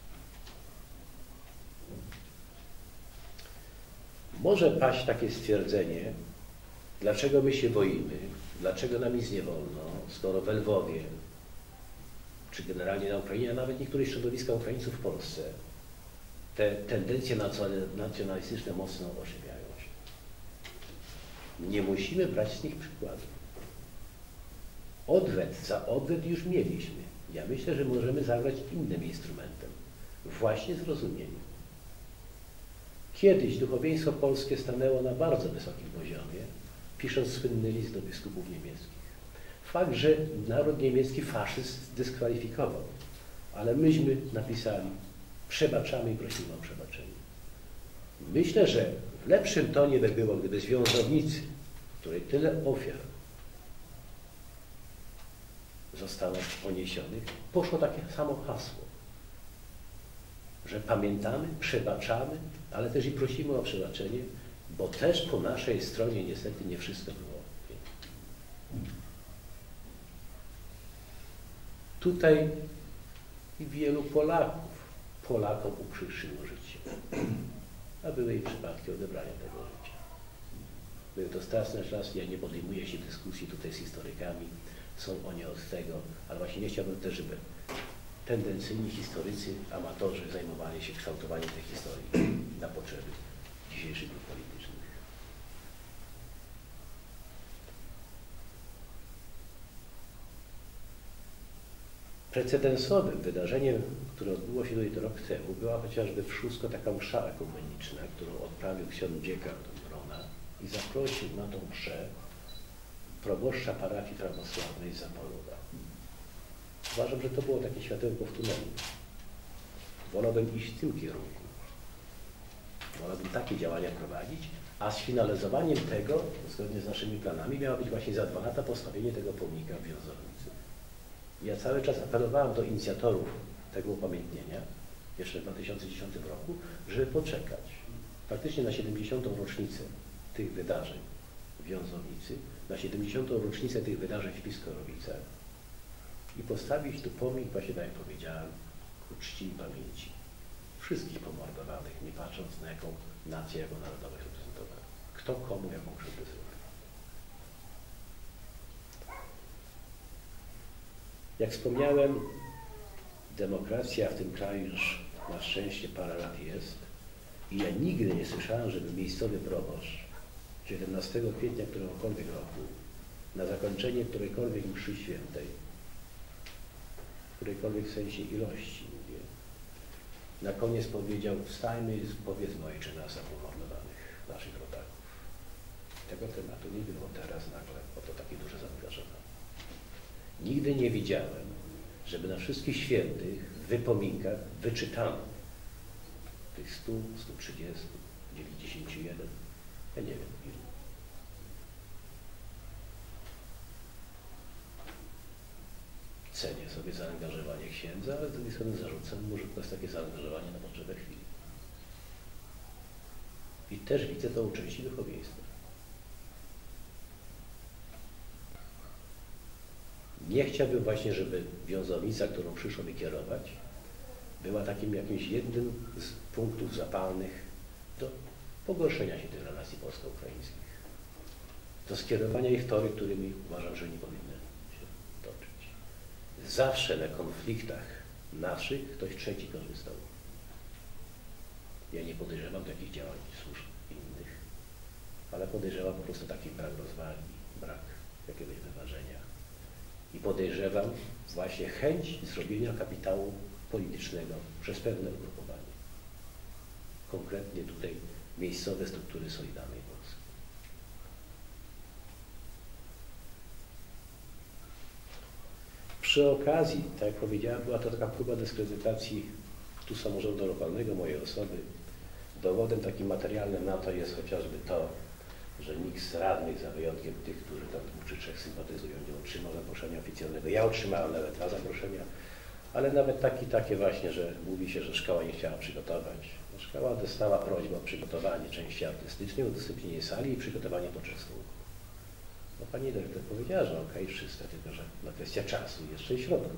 Może paść takie stwierdzenie, dlaczego my się boimy, dlaczego nam nic nie wolno, skoro w Lwowie, czy generalnie na Ukrainie, a nawet niektóre środowiska Ukraińców w Polsce, te tendencje nacjonalistyczne mocno ożywiają się. Nie musimy brać z nich przykładów. Odwet za odwet już mieliśmy. Ja myślę, że możemy zagrać innym instrumentem. Właśnie zrozumieniem. Kiedyś duchowieństwo polskie stanęło na bardzo wysokim poziomie, pisząc słynny list do biskupów niemieckich. Fakt, że naród niemiecki faszyzm dyskwalifikował, ale myśmy napisali, przebaczamy i prosimy o przebaczenie. Myślę, że w lepszym tonie by było, gdyby związownicy, której tyle ofiar zostało poniesionych, poszło takie samo hasło, że pamiętamy, przebaczamy, ale też i prosimy o przebaczenie, bo też po naszej stronie niestety nie wszystko było piękne. Tutaj i wielu Polakom uprzykrzyło życie, a były i przypadki odebrania tego życia. Były to straszne czasy, ja nie podejmuję się dyskusji tutaj z historykami, są oni od tego, ale właśnie nie chciałbym też, żeby tendencyjni historycy, amatorzy zajmowali się kształtowaniem tej historii na potrzeby dzisiejszych grup politycznych. Precedensowym wydarzeniem, które odbyło się tutaj rok temu, była chociażby w Szóstko taka msza ekumeniczna, którą odprawił ksiądz dziekar Wrona i zaprosił na tą mszę proboszcza parafii prawosławnej z Zaporowa. Uważam, że to było takie światełko w tunelu. Wolałbym iść w tym kierunku. Wolałbym takie działania prowadzić, a sfinalizowaniem tego, zgodnie z naszymi planami, miało być właśnie za 2 lata postawienie tego pomnika w Wiązownicy. Ja cały czas apelowałem do inicjatorów tego upamiętnienia, jeszcze w 2010 roku, żeby poczekać faktycznie na 70. rocznicę tych wydarzeń w Wiązownicy, na 70. rocznicę tych wydarzeń w Piskorowicach i postawić tu pomnik, właśnie tak jak powiedziałem, ku czci i pamięci wszystkich pomordowanych, nie patrząc na jaką nację, jaką narodowość reprezentowaną. Kto komu jaką krzywdę zrobił. Jak wspomniałem, demokracja w tym kraju już na szczęście parę lat jest i ja nigdy nie słyszałem, żeby miejscowy proboszcz 17 kwietnia któregokolwiek roku na zakończenie którejkolwiek mszy świętej, w którejkolwiek sensie ilości mówię, na koniec powiedział: wstajmy i powiedzmy Ojcze nas za pomordowanych naszych rodaków. Tego tematu nie było teraz nagle, oto takie duże zaangażowanie. Nigdy nie widziałem, żeby na wszystkich świętych w wypominkach wyczytano tych 100, 130, 91, ja nie wiem ilu. Cenię sobie zaangażowanie księdza, ale z drugiej strony zarzucam mu, że to jest takie zaangażowanie na potrzebę chwili. I też widzę to u części duchowieństwa. Nie chciałbym właśnie, żeby wiązownica, którą przyszło mi kierować, była takim jakimś jednym z punktów zapalnych do pogorszenia się tych relacji polsko-ukraińskich, do skierowania ich w tory, którymi uważam, że nie powinny się toczyć. Zawsze na konfliktach naszych ktoś trzeci korzystał. Ja nie podejrzewam takich działań służb innych, ale podejrzewam po prostu taki brak rozwagi, brak jakiegoś wyważenia. I podejrzewam właśnie chęć zrobienia kapitału politycznego przez pewne ugrupowanie. Konkretnie tutaj miejscowe struktury Solidarnej Polski. Przy okazji, tak jak powiedziałem, była to taka próba dyskredytacji tu samorządu lokalnego, mojej osoby. Dowodem takim materialnym na to jest chociażby to, że nikt z radnych, za wyjątkiem tych, którzy tam 2 czy 3 sympatyzują, nie otrzymał zaproszenia oficjalnego. Ja otrzymałem nawet 2 zaproszenia, ale nawet takie właśnie, że mówi się, że szkoła nie chciała przygotować. Szkoła dostała prośbę o przygotowanie części artystycznej, udostępnienie sali i przygotowanie poczęstunku. No pani dyrektor powiedziała, że okej, wszystko, tylko że kwestia czasu i jeszcze i środków.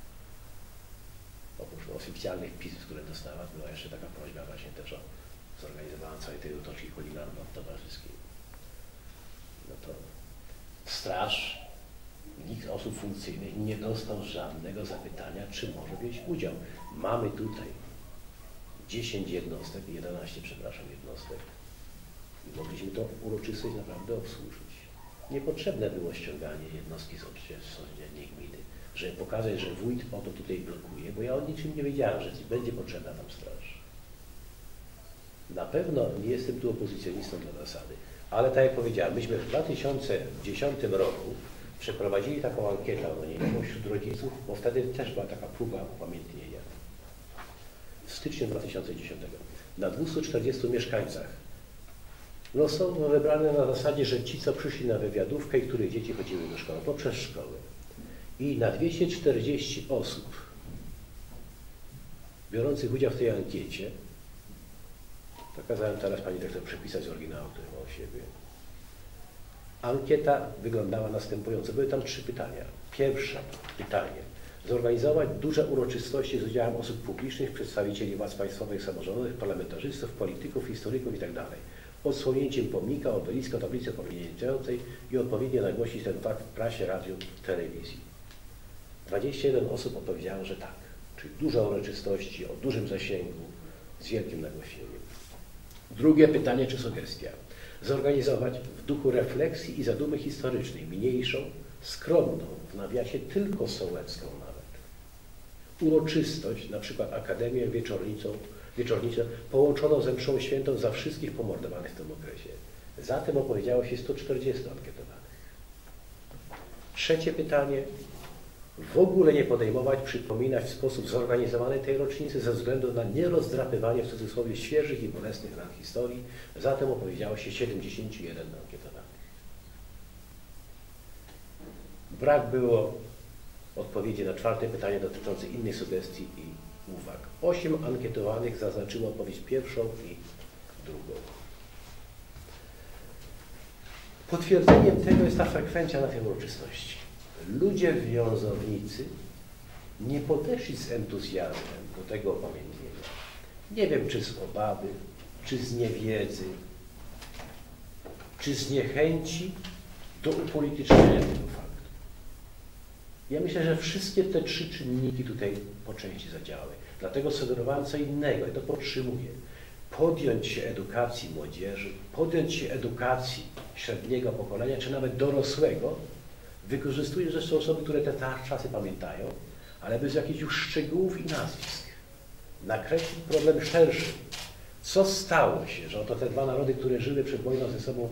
Oprócz oficjalnych pism, które dostała, była jeszcze taka prośba właśnie też o zorganizowanie całej tej otoczki kulinarno-towarzyskiej. No to straż, nikt osób funkcyjnych nie dostał żadnego zapytania, czy może wziąć udział. Mamy tutaj 10 jednostek, 11, przepraszam, jednostek i mogliśmy to uroczystość naprawdę obsłużyć. Niepotrzebne było ściąganie jednostki z sąsiedniej gminy, żeby pokazać, że wójt o to tutaj blokuje, bo ja o niczym nie wiedziałem, że będzie potrzebna tam straż. Na pewno nie jestem tu opozycjonistą dla zasady, ale tak jak powiedziałem, myśmy w 2010 roku przeprowadzili taką ankietę anonimową wśród rodziców, bo wtedy też była taka próba upamiętnienia. W styczniu 2010 na 240 mieszkańcach losowo wybrane na zasadzie, że ci, co przyszli na wywiadówkę i których dzieci chodziły do szkoły, poprzez szkołę. I na 240 osób biorących udział w tej ankiecie, to kazałem teraz pani dyrektor przepisać z oryginału, który ma u siebie. Ankieta wyglądała następująco. Były tam 3 pytania. Pierwsze pytanie. Zorganizować duże uroczystości z udziałem osób publicznych, przedstawicieli władz państwowych, samorządowych, parlamentarzystów, polityków, historyków itd. Odsłonięciem pomnika, obeliska, tablicy pamiętającej i odpowiednio nagłosić ten fakt w prasie, radiu, telewizji. 21 osób odpowiedziało, że tak. Czyli duże uroczystości o dużym zasięgu, z wielkim nagłośnieniem. Drugie pytanie czy sugestia. Zorganizować w duchu refleksji i zadumy historycznej, mniejszą, skromną, w nawiasie tylko sołecką nawet. Uroczystość, na przykład Akademię wieczornicą połączoną ze mszą świętą za wszystkich pomordowanych w tym okresie. Za tym opowiedziało się 140 ankietowanych. Trzecie pytanie. W ogóle nie podejmować, przypominać w sposób zorganizowany tej rocznicy ze względu na nierozdrapywanie w cudzysłowie świeżych i bolesnych ran historii. Zatem opowiedziało się 71 ankietowanych. Brak było odpowiedzi na 4. pytanie dotyczące innych sugestii i uwag. 8 ankietowanych zaznaczyło odpowiedź pierwszą i drugą. Potwierdzeniem tego jest ta frekwencja na tej uroczystości. Ludzie w Wiązownicy nie podeszli z entuzjazmem do tego opamiętnienia. Nie wiem, czy z obawy, czy z niewiedzy, czy zniechęci do upolitycznienia tego faktu. Ja myślę, że wszystkie te trzy czynniki tutaj po części zadziałały. Dlatego sugerowałem co innego i to podtrzymuję. Podjąć się edukacji młodzieży, podjąć się edukacji średniego pokolenia, czy nawet dorosłego, wykorzystując zresztą osoby, które te czasy pamiętają, ale bez jakichś już szczegółów i nazwisk. Nakreślić problem szerszy. Co stało się, że oto te dwa narody, które żyły przed wojną ze sobą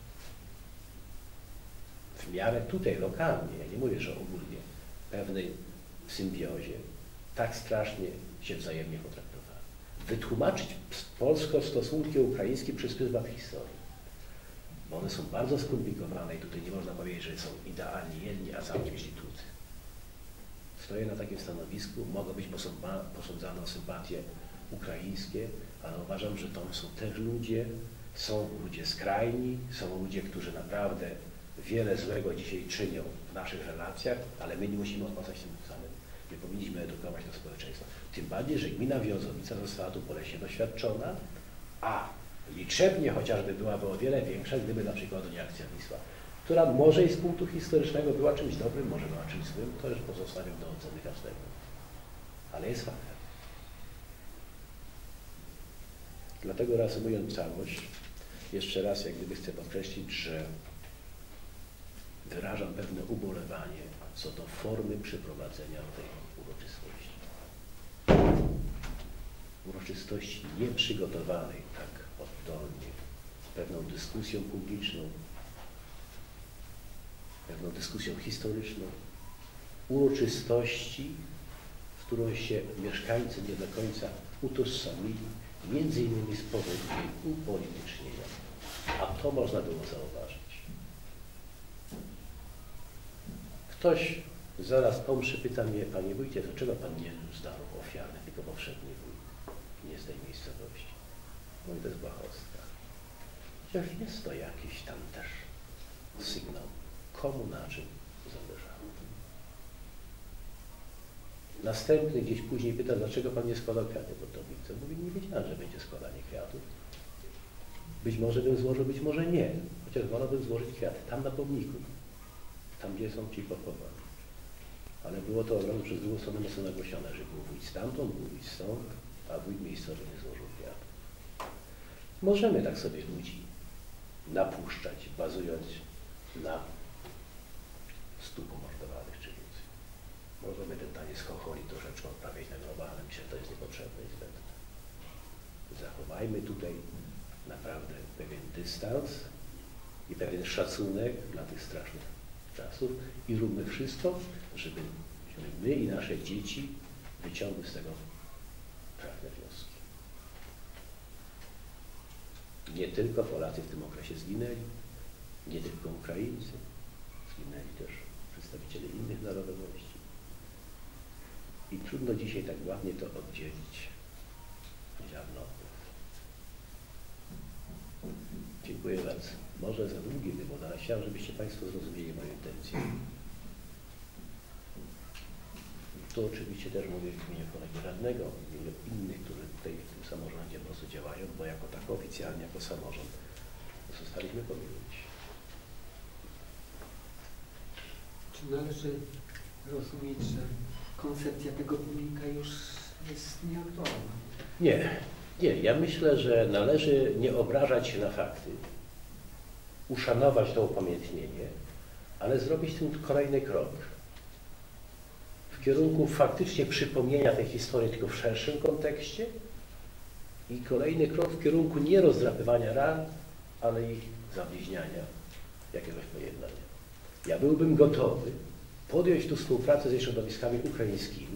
w miarę tutaj, lokalnie, ja nie mówię, że ogólnie, pewnej symbiozie, tak strasznie się wzajemnie potraktowali. Wytłumaczyć polsko-stosunki ukraińskie przez pryzmat historii. Bo one są bardzo skomplikowane i tutaj nie można powiedzieć, że są idealnie jedni, a całkiem źli drudzy. Stoję na takim stanowisku, mogą być posądzane o sympatie ukraińskie, ale uważam, że to są też ludzie, są ludzie skrajni, są ludzie, którzy naprawdę wiele złego dzisiaj czynią w naszych relacjach, ale my nie musimy odpłacać tym samym. Nie powinniśmy edukować to społeczeństwo. Tym bardziej, że gmina Wiązowica została tu boleśnie doświadczona, a liczebnie chociażby byłaby o wiele większa, gdyby na przykład nie akcja Wisła, która może i z punktu historycznego była czymś dobrym, może była czymś złym, to już pozostawiam do oceny każdego. Ale jest faktem. Dlatego reasumując całość, jeszcze raz jak gdyby chcę podkreślić, że wyrażam pewne ubolewanie co do formy przeprowadzenia tej uroczystości. Uroczystości nieprzygotowanej tak oddolnie, pewną dyskusją publiczną, pewną dyskusją historyczną, uroczystości, z którą się mieszkańcy nie do końca utożsamili, między innymi z powodu jej upolitycznienia. A to można było zauważyć. Ktoś zaraz po mszy pyta mnie, panie wójcie, dlaczego pan nie zdał ofiary, tylko powszedni wójt, nie z tej miejscowości? No i to jest błahostka. Chociaż jest to jakiś tam też sygnał, komu na czym zależało. Następny gdzieś później pyta, dlaczego pan nie składał kwiaty pod tablicę. Mówi, nie wiedziałem, że będzie składanie kwiatów. Być może bym złożył, być może nie. Chociaż wolałbym złożyć kwiaty tam na pomniku, tam gdzie są ci pochowani. Ale było to od razu przez drugą stronę mocno nagłośnione, że był wójt stamtąd, był wójt stąd, a wójt miejscowy nie złożył kwiatów. Możemy tak sobie ludzi napuszczać, bazując na 100 pomordowanych czy więcej. Możemy ten taniec chocholi troszeczkę odprawiać na grobach, ale myślę, że to jest niepotrzebne i zbędne. Zachowajmy tutaj naprawdę pewien dystans i pewien szacunek dla tych strasznych czasów i róbmy wszystko, żeby my i nasze dzieci wyciągły z tego trafne wnioski. Nie tylko Polacy w tym okresie zginęli, nie tylko Ukraińcy, zginęli też przedstawiciele innych narodowości. I trudno dzisiaj tak ładnie to oddzielić ziarno. Dziękuję bardzo. Może za długi wywód, ale chciałem, żebyście Państwo zrozumieli moje intencje. To oczywiście też mówię w imieniu kolegi radnego, w imieniu innych, którzy tutaj w tym samorządzie po prostu działają, bo jako tak oficjalnie, jako samorząd zostaliśmy powiedzieć. Czy należy rozumieć, że koncepcja tego pomnika już jest nieaktualna? Nie, nie. Ja myślę, że należy nie obrażać się na fakty, uszanować to upamiętnienie, ale zrobić ten kolejny krok w kierunku faktycznie przypomnienia tej historii tylko w szerszym kontekście i kolejny krok w kierunku nie rozdrapywania ran, ale ich zabliźniania, jakiegoś pojednania. Ja byłbym gotowy podjąć tu współpracę ze środowiskami ukraińskimi.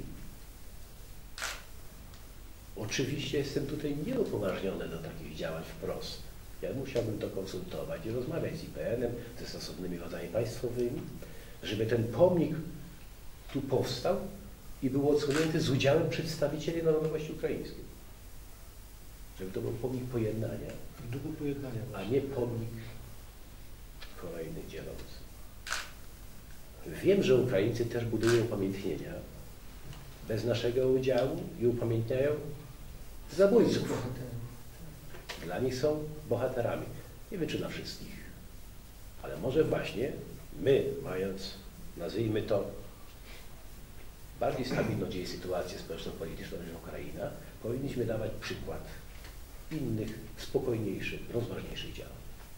Oczywiście jestem tutaj nieupoważniony do takich działań wprost. Ja musiałbym to konsultować i rozmawiać z IPN-em, ze stosownymi władzami państwowymi, żeby ten pomnik tu powstał i był odsłonięty z udziałem przedstawicieli narodowości ukraińskiej. Żeby to był pomnik pojednania, a nie pomnik kolejny dzielący. Wiem, że Ukraińcy też budują upamiętnienia bez naszego udziału i upamiętniają zabójców. Dla nich są bohaterami. Nie wiem, czy dla wszystkich. Ale może właśnie my, mając, nazwijmy to, bardziej stabilną dzieje sytuację społeczno-polityczną niż Ukraina, powinniśmy dawać przykład innych, spokojniejszych, rozważniejszych działań.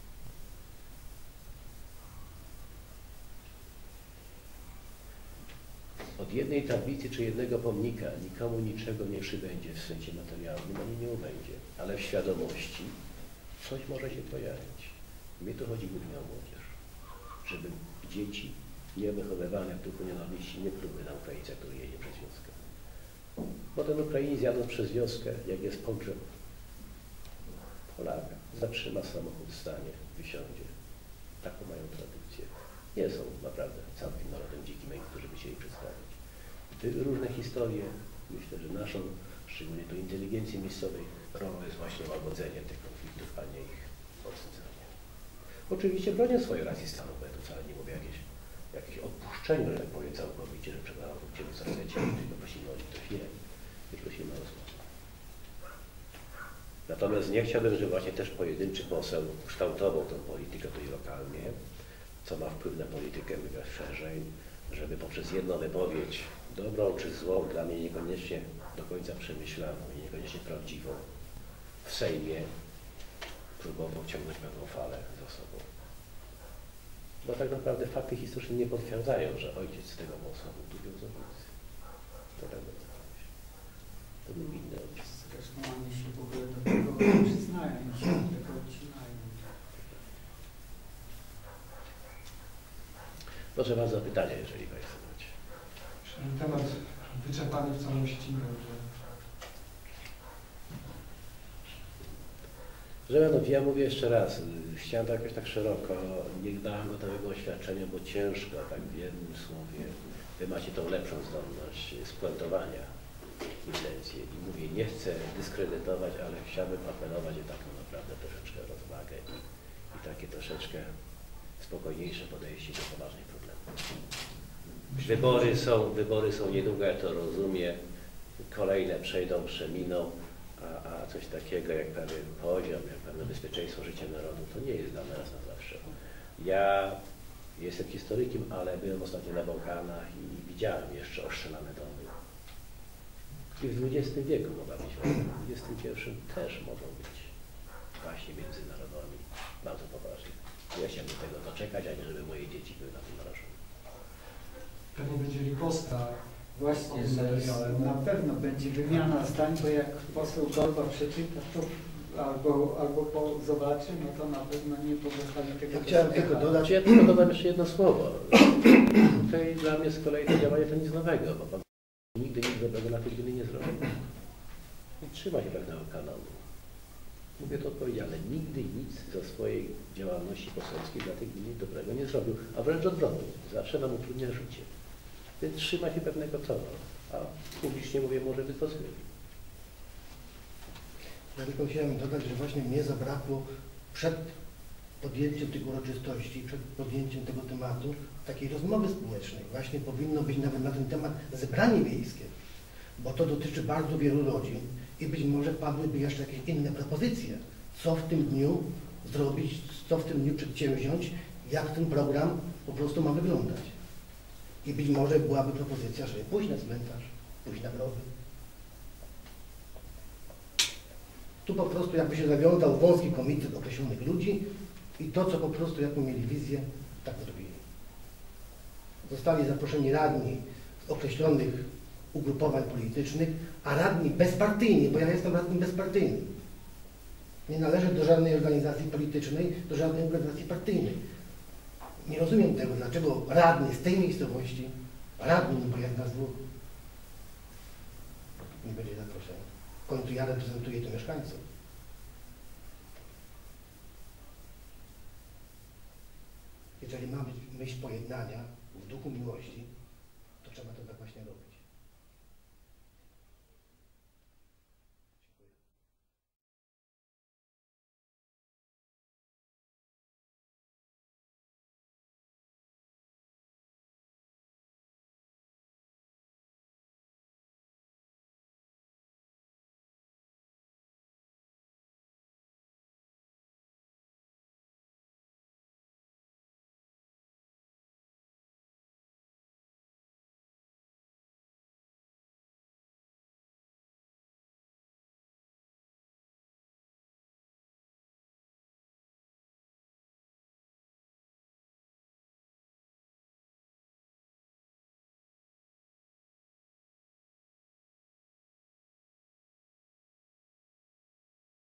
Od jednej tablicy czy jednego pomnika nikomu niczego nie przybędzie w sensie materialnym, ani nie ubędzie, ale w świadomości coś może się pojawić. Mnie tu chodzi głównie o młodzież, żeby dzieci nie wychowywane w duchu nienawiści nie próby na Ukraińca, który jedzie przez wioskę. Bo ten Ukrainiec jadąc przez wioskę, jak jest pogrzeb Polaka, zatrzyma samochód, stanie, wysiądzie. Taką mają tradycję. Nie są naprawdę całkiem narodem dzikim, którzy by chcieli przedstawić. Były różne historie. Myślę, że naszą, szczególnie tu inteligencji miejscowej, rolą jest właśnie łagodzenie tych konfliktów, a nie ich podsycanie. Oczywiście bronię swojej racji stanu, bo ja tu wcale nie mówię jakieś odpuszczeniu, że tak powiem, całkowicie, że przepraszam, co chcecie, tylko prosimy o litość. Nie prosimy o rozmowę. Natomiast nie chciałbym, żeby właśnie też pojedynczy poseł kształtował tę politykę tutaj lokalnie, co ma wpływ na politykę szerzej, żeby poprzez jedną wypowiedź, dobrą czy złą, dla mnie niekoniecznie do końca przemyślaną i niekoniecznie prawdziwą, w Sejmie próbował ciągnąć pewną falę za sobą. Bo tak naprawdę fakty historyczne nie potwierdzają, że ojciec z tego głosował tu był zabójcy. To tak będzie. To był inny ojciec. Zresztą oni się w ogóle do tego przyznają, oni się od tego odcinają. Proszę bardzo o pytania, jeżeli Państwo macie. Temat wyczerpany w całości. Że mianowicie, ja mówię jeszcze raz, chciałem to jakoś tak szeroko, nie dałem gotowego oświadczenia, bo ciężko tak w jednym słowie. Wy macie tą lepszą zdolność spuentowania intencje i mówię, nie chcę dyskredytować, ale chciałbym apelować o taką naprawdę troszeczkę rozwagę i takie troszeczkę spokojniejsze podejście do poważnych problemów. Wybory są niedługo, ja to rozumiem, kolejne przejdą, przeminą, a coś takiego jak pewien poziom, jak pewne bezpieczeństwo życia narodu, to nie jest dla nas na zawsze. Ja jestem historykiem, ale byłem ostatnio na Bałkanach i widziałem jeszcze ostrzelane domy. I w XX wieku mogła być wojna, w XXI też mogą być właśnie między narodami bardzo poważne. Ja chciałbym tego doczekać, a nie żeby moje dzieci były na tym narażone. Pewnie będzie riposta. Właśnie, że na pewno będzie wymiana zdań, bo jak poseł Golba przeczyta to albo zobaczy, no to na pewno nie pozostawi tego. Ja chciałem tylko dodać. Ja tylko dodam jeszcze jedno słowo. Tutaj dla mnie z kolei to działanie to nic nowego, bo pan nigdy nic dobrego na tej gminy nie zrobił. I trzyma się pewnego kanonu. Mówię to odpowiedzialnie. Nigdy nic ze swojej działalności poselskiej dla tej gminy dobrego nie zrobił, a wręcz odwrotnie. Zawsze nam utrudnia życie. Więc trzyma się pewnego toru, a publicznie mówię, może by to zrobił. Ja tylko chciałem dodać, że właśnie mnie zabrakło przed podjęciem tych uroczystości, przed podjęciem tego tematu takiej rozmowy społecznej. Właśnie powinno być nawet na ten temat zebranie miejskie, bo to dotyczy bardzo wielu rodzin i być może padłyby jeszcze jakieś inne propozycje, co w tym dniu zrobić, co w tym dniu przedsięwziąć, jak ten program po prostu ma wyglądać. I być może byłaby propozycja, żeby pójść na cmentarz, pójść na groby. Tu po prostu jakby się zawiązał wąski komitet określonych ludzi i to, co po prostu jaką mieli wizję, tak zrobili. Zostali zaproszeni radni z określonych ugrupowań politycznych, a radni bezpartyjni, bo ja jestem radnym bezpartyjnym. Nie należę do żadnej organizacji politycznej, do żadnej organizacji partyjnej. Nie rozumiem tego, dlaczego radny z tej miejscowości, radny, bo jak nas dwóch, nie będzie zaproszony. W końcu ja reprezentuję tu mieszkańców. Jeżeli ma być myśl pojednania w duchu miłości, to trzeba to tak właśnie robić.